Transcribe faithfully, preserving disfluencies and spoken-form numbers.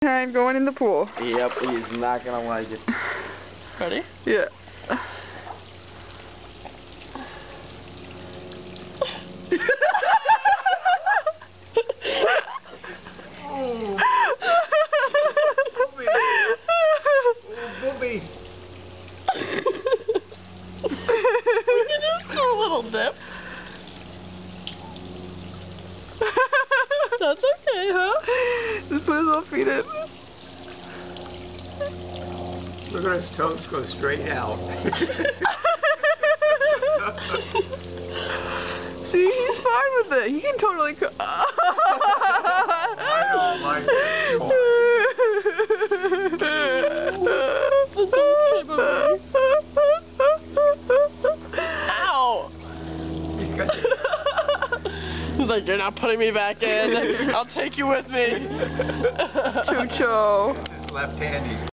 time going in the pool. Yep, he's not gonna like it. Ready? Yeah. Oh, Booby. Oh, Booby. We can just do a little dip. That's okay, huh? Just put his little feet in. Look at his toes go straight out. See, he's fine with it. He can totally co- I don't like it too much. That's okay, baby. Ow! He's got He's like, you're not putting me back in. I'll take you with me. Choo-choo. his left hand. He's